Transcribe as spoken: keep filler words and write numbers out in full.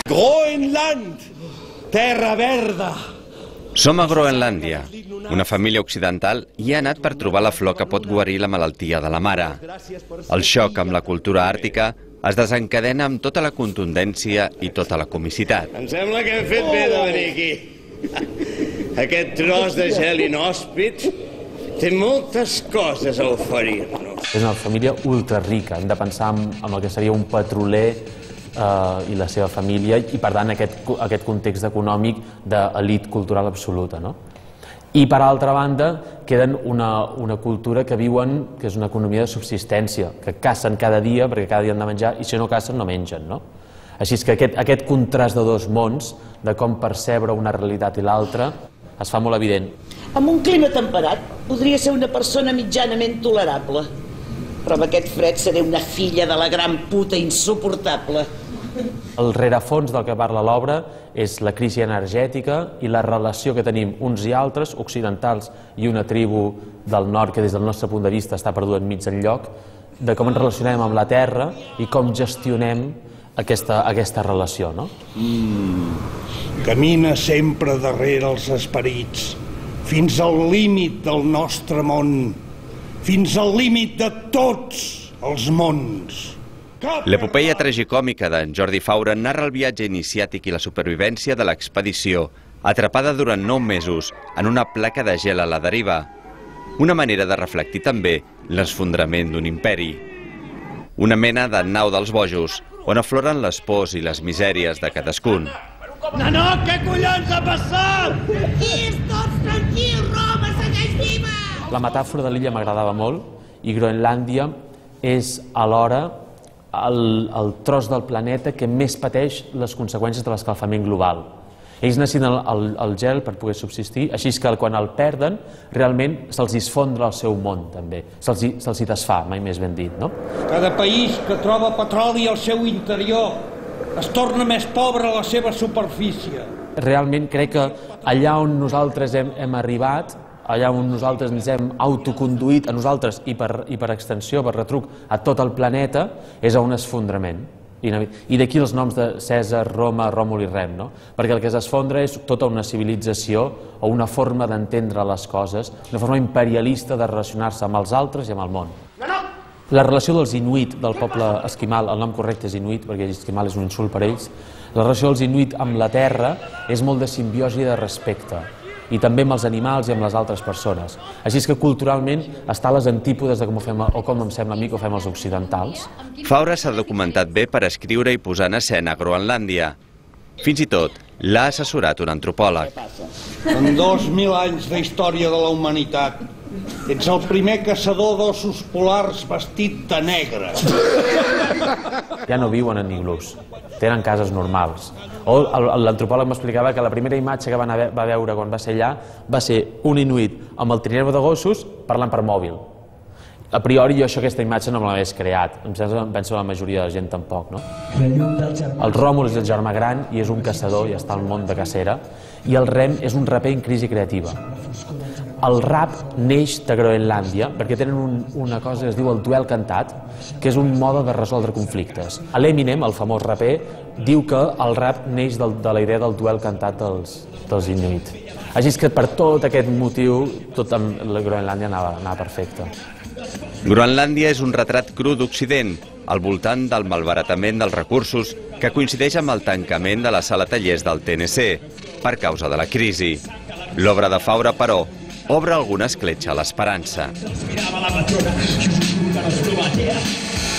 Groenland, terra verda. Som a Groenlàndia. Una família occidental hi ha anat per trobar la flor que pot guarir la malaltia de la mare. El xoc amb la cultura àrtica es desencadena amb tota la contundència i tota la comicitat. Em sembla que hem fet bé de venir aquí. Aquest tros de gel inhòspit té moltes coses a oferir-nos. És una família ultra rica. Hem de pensar en, en el que seria un petroler eh, i la seva família i, per tant, aquest, aquest context econòmic d'elit cultural absoluta, no? I, per altra banda, queden una, una cultura que viuen, que és una economia de subsistència, que cacen cada dia perquè cada dia han de menjar i si no cacen no mengen, no? Així és que aquest, aquest contrast de dos mons, de com percebre una realitat i l'altra, es fa molt evident. Amb un clima temperat podria ser una persona mitjanament tolerable, però amb aquest fred seré una filla de la gran puta insuportable. El rerefons del que parla l'obra és la crisi energètica i la relació que tenim uns i altres, occidentals i una tribu del nord que des del nostre punt de vista està perduda enmig enlloc, de com ens relacionem amb la terra i com gestionem aquesta, aquesta relació, no? Mm. Camina sempre darrere els esperits, fins al límit del nostre món, fins al límit de tots els mons. L'epopeia tragicòmica d'en Jordi Faura narra el viatge iniciàtic i la supervivència de l'expedició, atrapada durant nou mesos en una placa de gel a la deriva. Una manera de reflectir també l'esfondrament d'un imperi. Una mena de nau dels bojos, on afloren les pors i les misèries de cadascun. No, no, què collons ha passat? Tranquils, tots tranquils, Roma segueix viva! La metàfora de l'illa m'agradava molt i Groenlàndia és alhora El, el tros del planeta que més pateix les conseqüències de l'escalfament global. Ells necessiten el, el, el gel per poder subsistir, així que quan el perden, realment se'ls esfondra el seu món, també. Se'ls se hi desfà, mai més ben dit, no? Cada país que troba petroli al seu interior es torna més pobre a la seva superfície. Realment crec que allà on nosaltres hem, hem arribat, allà on nosaltres ens hem autoconduït a nosaltres i per, i per extensió, per retruc, a tot el planeta, és a un esfondrament. I d'aquí els noms de Cèsar, Roma, Ròmul i Rem, no? Perquè el que s'esfondra és tota una civilització o una forma d'entendre les coses, una forma imperialista de relacionar-se amb els altres i amb el món. La relació dels inuit, del poble esquimal, el nom correcte és inuit, perquè esquimal és un insult per ells, la relació dels inuit amb la terra és molt de simbiosi i de respecte, i també amb els animals i amb les altres persones. Així és que culturalment està a les antípodes de com ho fem, o com em sembla a mi que ho fem els occidentals. Faura s'ha documentat bé per escriure i posar en escena Groenlàndia. Fins i tot l'ha assessorat un antropòleg. En dos mil anys d'història de la humanitat, ets el primer caçador d'ossos polars vestit de negre. Ja no viuen en iglús, tenen cases normals. O l'antropòleg m'explicava que la primera imatge que va veure quan va ser allà va ser un inuit amb el trineu de gossos parlant per mòbil. A priori jo això, aquesta imatge no me l'hagués creat, em penso la majoria de la gent tampoc, no? El Ròmul és el germà gran i és un caçador i està al món de cacera, i el Rem és un raper en crisi creativa. El rap neix de Groenlàndia perquè tenen un, una cosa que es diu el duel cantat, que és un mode de resoldre conflictes. L'Eminem, el famós raper, diu que el rap neix del, de la idea del duel cantat dels, dels inuit. Així és que per tot aquest motiu, tot amb la Groenlàndia anava, anava perfecte. Groenlàndia és un retrat cru d'Occident, al voltant del malbaratament dels recursos que coincideix amb el tancament de la sala tallers del T N C, per causa de la crisi. L'obra de Faura, però, obre alguna escletxa a l'esperança.